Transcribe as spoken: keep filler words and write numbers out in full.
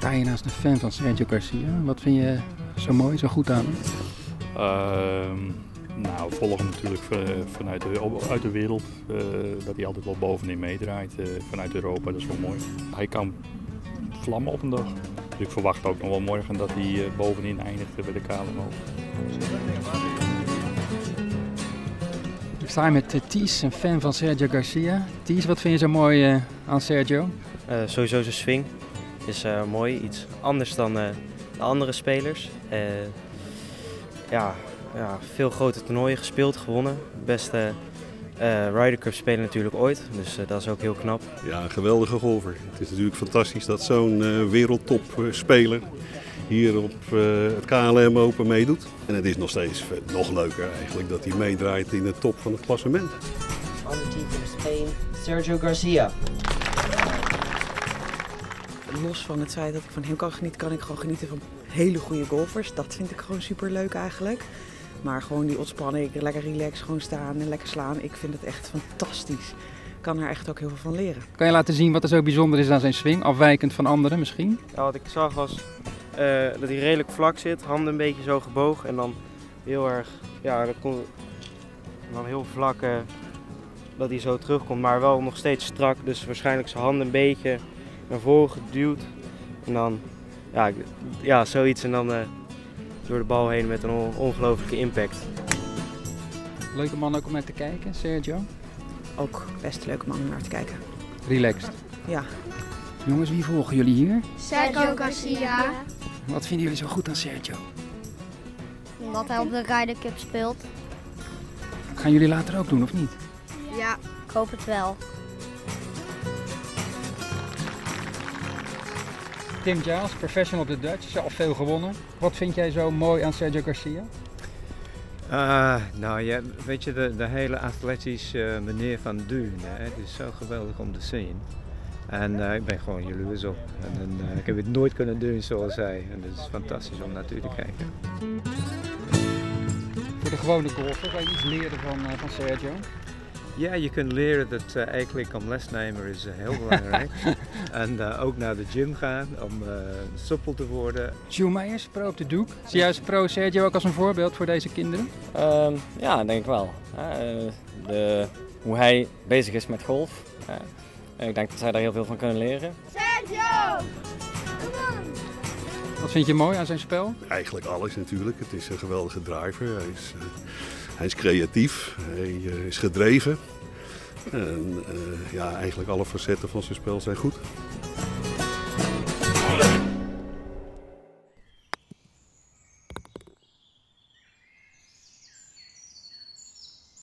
sta je naast een fan van Sergio Garcia. Wat vind je zo mooi, zo goed aan hem? Uh, nou, volgen natuurlijk vanuit de, uit de wereld. Uh, dat hij altijd wel bovenin meedraait. Uh, vanuit Europa, dat is wel mooi. Hij kan vlammen op een dag. Dus ik verwacht ook nog wel morgen dat hij uh, bovenin eindigt bij de K L M O. Ik sta hier met uh, Thies, een fan van Sergio Garcia. Thies, wat vind je zo mooi uh, aan Sergio? Uh, sowieso zijn swing is uh, mooi, iets anders dan uh, de andere spelers. Uh, ja, ja, veel grote toernooien gespeeld, gewonnen. Beste uh, Ryder Cup speler natuurlijk ooit, dus uh, dat is ook heel knap. Ja, een geweldige golfer. Het is natuurlijk fantastisch dat zo'n uh, wereldtop uh, speler hier op uh, het K L M Open meedoet. En het is nog steeds uh, nog leuker eigenlijk dat hij meedraait in de top van het klassement. On the team from Spain, Sergio Garcia. Los van het feit dat ik van hem kan genieten, kan ik gewoon genieten van hele goede golfers. Dat vind ik gewoon super leuk eigenlijk. Maar gewoon die ontspanning, lekker relaxed, gewoon staan en lekker slaan. Ik vind het echt fantastisch. Ik kan er echt ook heel veel van leren. Kan je laten zien wat er zo bijzonder is aan zijn swing, afwijkend van anderen misschien? Ja, wat ik zag was uh, dat hij redelijk vlak zit, handen een beetje zo gebogen en dan heel erg, ja, dat komt dan heel vlak uh, dat hij zo terugkomt, maar wel nog steeds strak. Dus waarschijnlijk zijn handen een beetje naar voren geduwd en dan, ja, ja zoiets en dan uh, door de bal heen met een on ongelofelijke impact. Leuke man ook om naar te kijken, Sergio? Ook best leuke man om naar te kijken. Relaxed? Ja. Jongens, wie volgen jullie hier? Sergio Garcia. Wat vinden jullie zo goed aan Sergio? Omdat hij op de Ryder Cup speelt. Dat gaan jullie later ook doen, of niet? Ja, ik hoop het wel. Tim Giles, professional op de Dutch, zelf veel gewonnen. Wat vind jij zo mooi aan Sergio Garcia? Uh, nou ja, weet je, de, de hele atletische uh, manier van doen, hè, het is zo geweldig om te zien. En uh, ik ben gewoon jaloers op. En uh, ik heb het nooit kunnen doen zoals hij. En het is fantastisch om naartoe te kijken. Voor de gewone golfer, kan je iets leren van, uh, van Sergio? Ja, je kunt leren dat uh, eigenlijk om lesnemer is uh, heel belangrijk. En uh, ook naar de gym gaan om uh, soepel te worden. Jules Meijers, pro op de doek. Zie jij als pro Sergio ook als een voorbeeld voor deze kinderen? Uh, ja, denk ik wel. Uh, de, hoe hij bezig is met golf. Uh, ik denk dat zij daar heel veel van kunnen leren. Sergio! Wat vind je mooi aan zijn spel? Eigenlijk alles natuurlijk. Het is een geweldige driver. Hij is, uh, hij is creatief, hij uh, is gedreven. En uh, ja, eigenlijk alle facetten van zijn spel zijn goed.